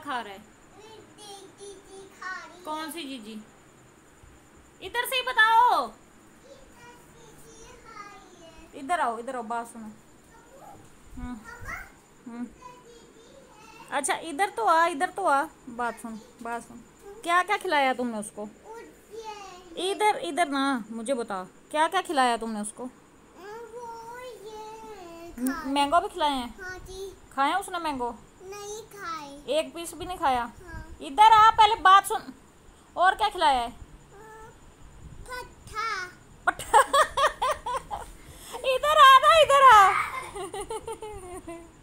खा रहा है? कौन सी जीजी? इधर से ही बताओ। इधर आओ बात सुनो। हम्म। अच्छा इधर तो आ बात सुन। क्या क्या खिलाया तुमने उसको? इधर ना मुझे बताओ, क्या क्या खिलाया तुमने उसको? मैंगो भी खिलाए हैं? हाँ जी। खाया उसने मैंगो? नहीं खाए। एक पीस भी नहीं खाया? हाँ। इधर आ, पहले बात सुन। और क्या खिलाया है? पट्ठा। इधर आ ना, इधर आ।